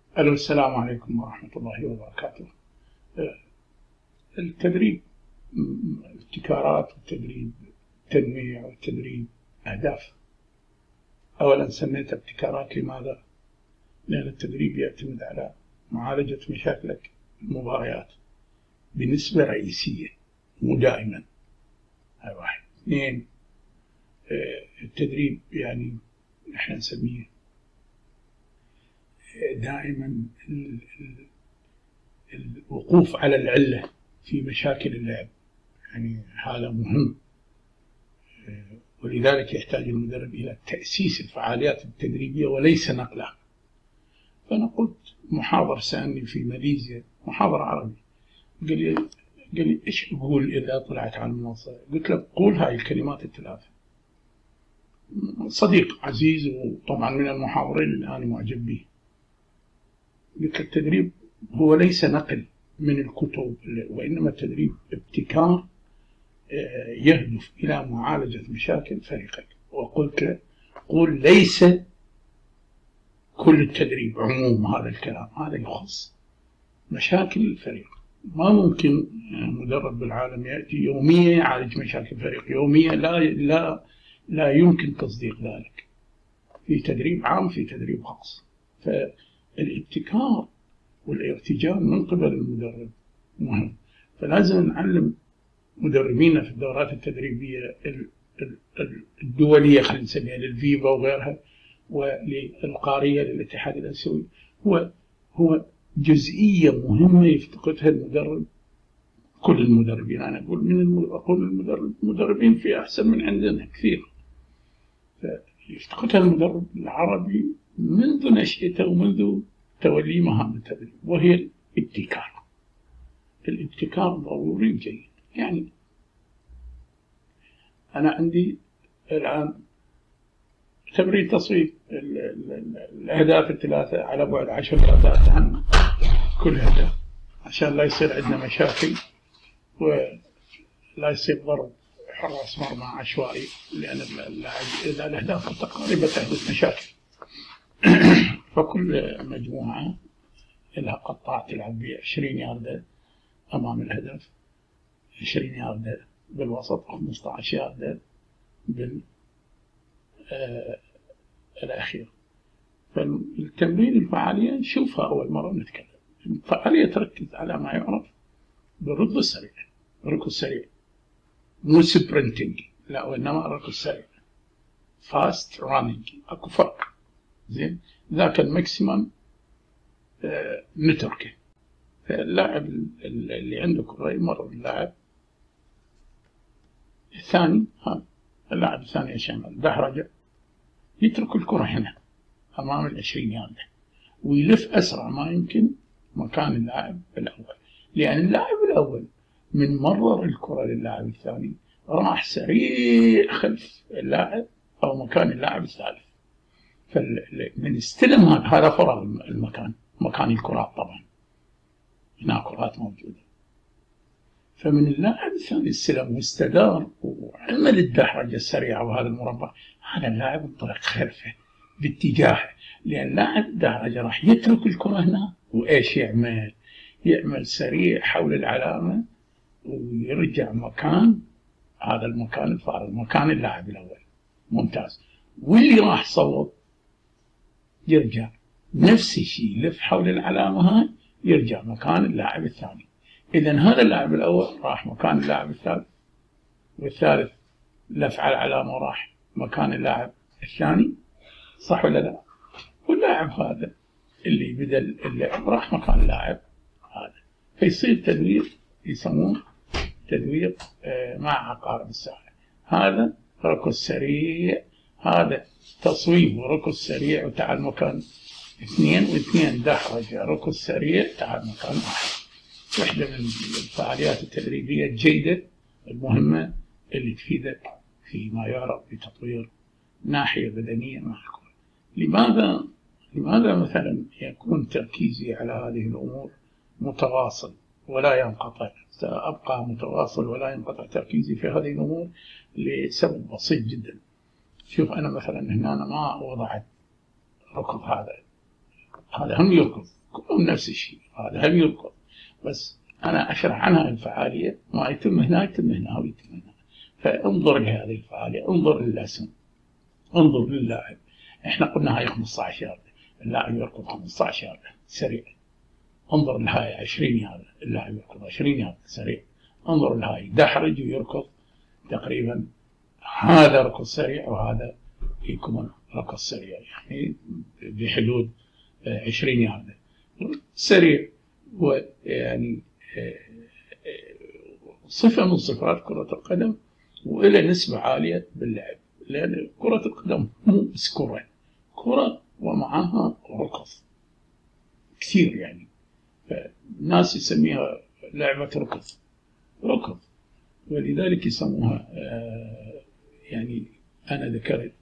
ألو، السلام عليكم ورحمة الله وبركاته. التدريب ابتكارات، والتدريب تنويع، والتدريب أهداف. أولا سميته ابتكارات، لماذا؟ لأن التدريب يعتمد على معالجة مشاكلك المباريات بنسبة رئيسية، مو دائما. هاي واحد. اثنين، التدريب يعني احنا نسميه دائما الوقوف على العلة في مشاكل اللعب، يعني هذا مهم. ولذلك يحتاج المدرب إلى تأسيس الفعاليات التدريبية وليس نقلها. فأنا قلت محاضر سألني في ماليزيا، محاضر عربي، قال لي إيش أقول إذا طلعت على المنصة؟ قلت له قول هاي الكلمات الثلاثة. صديق عزيز وطبعا من المحاضرين اللي أنا معجب به. قلت له التدريب هو ليس نقل من الكتب، وإنما التدريب ابتكار يهدف إلى معالجة مشاكل فريقك. وقلت له قل ليس كل التدريب عموم، هذا الكلام هذا يخص مشاكل الفريق. ما ممكن مدرب بالعالم يأتي يوميا يعالج مشاكل فريق يوميا، لا يمكن تصديق ذلك. في تدريب عام، في تدريب خاص. فالابتكار والارتجال من قبل المدرب مهم. فلازم نعلم مدربينا في الدورات التدريبية الدولية، خلينا نسميها للفيفا وغيرها، وللقارية للاتحاد الآسيوي، هو جزئية مهمة يفتقدها المدرب. كل المدربين، أنا أقول المدربين في أحسن من عندنا كثير، فيفتقدها المدرب العربي منذ نشأته ومنذ تولي مهام التدريب، وهي الابتكار. الابتكار ضروري جيد. يعني أنا عندي الآن تمرين تصويب الأهداف الثلاثة على بعد 10 دقائق عن كل هدف، عشان لا يصير عندنا مشاكل ولا يصير ضرب حراس مرمى عشوائي، لأن إذا الأهداف متقاربة تحدث مشاكل. فكل مجموعة لها قطاع تلعب ب 20 ياردة أمام الهدف، 20 ياردة بالوسط، 15 ياردة بالأخير. فالتمرين الفعالية نشوفها أول مرة نتكلم. الفعالية تركز على ما يعرف بالركض السريع، الركض السريع مو سبرنتنج، لا، وإنما الركض السريع، فاست رانينج، أكو فرق. زين، ذاك الماكسيمم نتركه. فاللاعب اللي عنده كرة يمر اللاعب الثاني، هذا اللاعب الثاني عشان دحرجة، يترك الكرة هنا أمام 20 ياردة ويلف أسرع ما يمكن مكان اللاعب الأول، لأن اللاعب الأول من مرر الكرة للاعب الثاني راح سريع خلف اللاعب أو مكان اللاعب الثالث. فمن استلم هذا فرغ المكان، مكان الكرات طبعا هناك كرات موجودة. فمن اللاعب الثاني استلم واستدار وعمل الدحرجة السريعة وهذا المربع، هذا اللاعب انطلق خلفه باتجاهه، لأن لاعب الدحرجة راح يترك الكرة هنا وإيش يعمل سريع حول العلامة ويرجع مكان هذا المكان الفارغ، مكان اللاعب الأول. ممتاز. واللي راح صوب يرجع نفس الشيء، يلف حول العلامة هاي، يرجع مكان اللاعب الثاني. إذن هذا اللاعب الأول راح مكان اللاعب الثالث، والثالث لف على العلامة وراح مكان اللاعب الثاني، صح ولا لا؟ واللاعب هذا اللي بدأ اللعب راح مكان اللاعب هذا. فيصير تدوير، يسمون تدوير مع عقارب الساعة. هذا ركض سريع، هذا تصويب وركض سريع وتعال مكان اثنين، واثنين دحرجة ركض سريع تعال مكان واحد. واحدة من الفعاليات التدريبية الجيدة المهمة اللي تفيدك فيما يعرف بتطوير ناحية بدنية مع الكرة. لماذا مثلا يكون تركيزي على هذه الأمور متواصل ولا ينقطع؟ سأبقى متواصل ولا ينقطع تركيزي في هذه الأمور لسبب بسيط جدا. شوف، أنا مثلا هنا أنا ما وضعت ركض، هذا هم يركض كلهم نفس الشيء، هذا هم يركض، بس أنا أشرح عنها الفعالية، ما يتم هنا يتم هنا ويتم هنا. فانظر لهذه الفعالية، انظر للاسم، انظر للاعب. احنا قلنا هاي 15 ياردة، اللاعب يركض 15 ياردة سريع. انظر لهاي 20 ياردة، اللاعب يركض 20 ياردة سريع. انظر لهاي دحرج ويركض تقريبا، هذا ركض سريع وهذا يكون ركض سريع، يعني بحدود 20 ياردة سريع. ويعني صفة من صفات كرة القدم، وإلى نسبة عالية باللعب، لأن كرة القدم مو بس كرة ومعها ركض كثير، يعني فالناس يسميها لعبة ركض، ولذلك يسموها يعني أنا ذكرت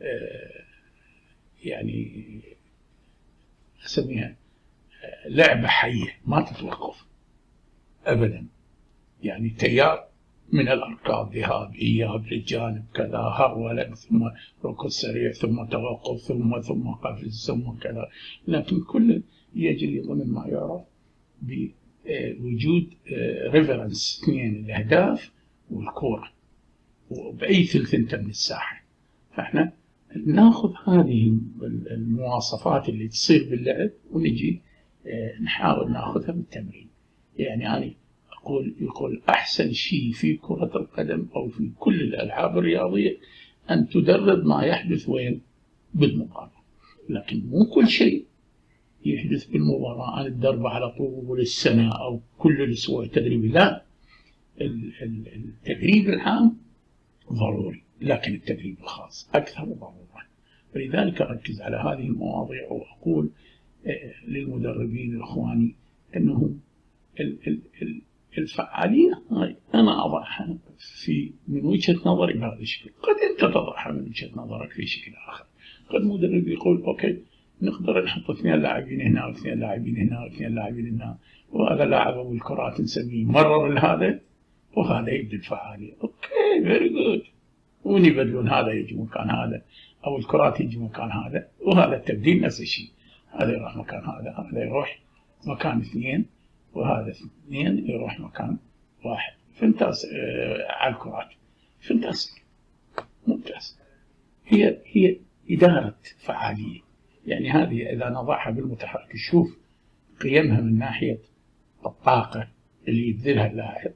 يعني أسميها لعبة حية ما تتوقف أبدا، يعني تيار من الأركض، ذهاب إياب للجانب كذا، هرولة، ثم ركض سريع، ثم توقف، ثم قفز، ثم كذا، لكن كل يجري ضمن ما يعرف بوجود ريفرنس، اثنين الأهداف والكورة، وبأي ثلث انت من الساحة. فاحنا ناخذ هذه المواصفات اللي تصير باللعب ونجي نحاول ناخذها بالتمرين. يعني أنا يقول أحسن شيء في كرة القدم أو في كل الألعاب الرياضية أن تدرب ما يحدث وين؟ بالمباراة، لكن مو كل شيء يحدث بالمباراة أن تدربه على طول السنة أو كل الأسبوع تدريبي، لا، التدريب العام ضروري، لكن التدريب الخاص أكثر ضرورة. فلذلك أركز على هذه المواضيع، وأقول للمدربين الإخواني أنه الفعالية هاي أنا أضعها من وجهة نظري بهذا الشكل، قد أنت تضعها من وجهة نظرك في شكل آخر. قد مدرب يقول أوكي نقدر نحط 2 لاعبين هنا و2 لاعبين هنا و2 لاعبين هنا، وهذا لاعب أبو الكرات نسميه مرر لهذا وهذا يبدأ الفعالية، أوكي فيري جود، ونبدلون هذا يجي مكان هذا، أو الكرات يجي مكان هذا، وهذا التبديل نفس الشيء، هذا يروح مكان هذا يروح مكان 2، وهذا 2 يروح مكان 1. فانتاس على الكرات، فانتاس ممتاز. هي إدارة فعالية، يعني هذه إذا نضعها بالمتحرك نشوف قيمها من ناحية الطاقة اللي يبذلها اللاعب،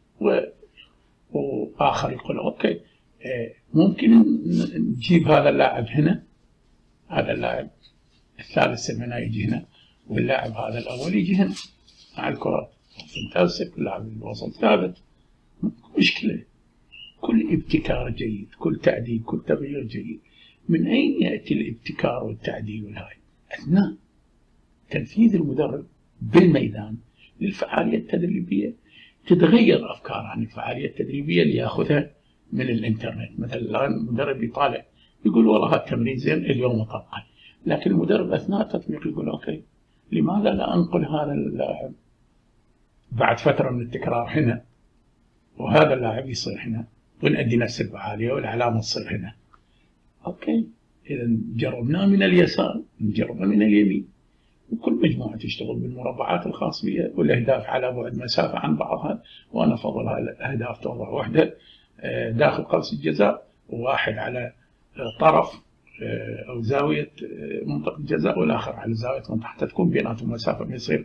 وآخر يقول أوكي ممكن نجيب هذا اللاعب هنا، هذا اللاعب الثالث هنا يجي هنا، واللاعب هذا الأول يجي هنا مع الكرة، فانتاسك، اللاعب الوسط ثابت، مشكلة. كل ابتكار جيد، كل تعديل، كل تغيير جيد. من أين يأتي الابتكار والتعديل والهاي؟ أثناء تنفيذ المدرب بالميدان للفعالية التدريبية، تتغير أفكار عن الفعالية التدريبية اللي يأخذها من الإنترنت. مثلا الآن المدرب يطالع يقول والله هذا التمرين زين اليوم أطبقه، لكن المدرب أثناء التطبيق يقول أوكي لماذا لا أنقل هذا اللاعب بعد فترة من التكرار هنا، وهذا اللاعب يصير هنا، ونأدي نفس الفعالية والعلامة تصير هنا. أوكي إذا جربناه من اليسار، نجربه من اليمين، وكل مجموعة تشتغل بالمربعات الخاص بها، والأهداف على بعد مسافة عن بعضها، وأنا أفضل الأهداف توضع واحدة داخل قوس الجزاء، وواحد على طرف أو زاوية منطقة الجزاء، والآخر على زاوية منطقة، حتى تكون بيناتهم مسافة ما يصير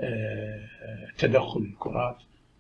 تدخل الكرات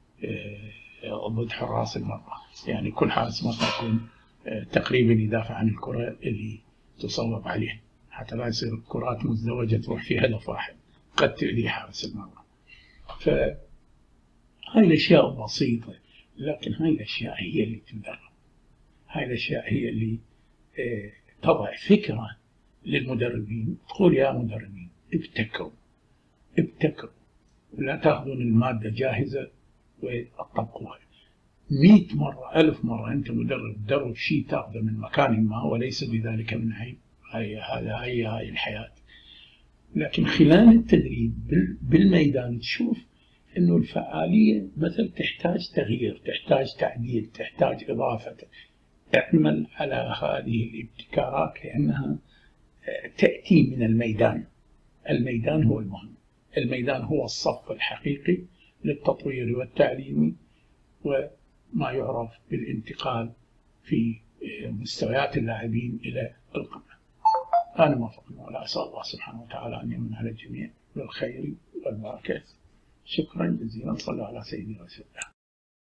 ضد حراس المرمى، يعني كل حارس مرمى يكون تقريبا يدافع عن الكرة اللي تصوب عليه، حتى لا يصير الكرات مزدوجة تروح في هدف واحد قد تؤذي حارس المرمى. فهاي الأشياء بسيطة، لكن هاي الأشياء هي اللي تدرب، هاي الأشياء هي اللي تضع فكرة للمدربين. تقول يا مدربين ابتكروا، ولا تأخذون المادة جاهزة وتطبقوها. 100 مرة 1000 مرة أنت مدرب تدرب شيء تأخذه من مكان ما، وليس بذلك من عيب، هاي الحياة. لكن خلال التدريب بالميدان تشوف إنه الفعالية مثل تحتاج تغيير، تحتاج تعديل، تحتاج إضافة. اعمل على هذه الابتكارات لأنها تأتي من الميدان. الميدان هو المهم. الميدان هو الصف الحقيقي للتطوير والتعليم وما يعرف بالانتقال في مستويات اللاعبين إلى القمة. أنا موفق ولا أسأل الله سبحانه وتعالى أن يمن على الجميع بالخير والبركة. شكرا جزيلا. صلى على سيدنا رسول الله.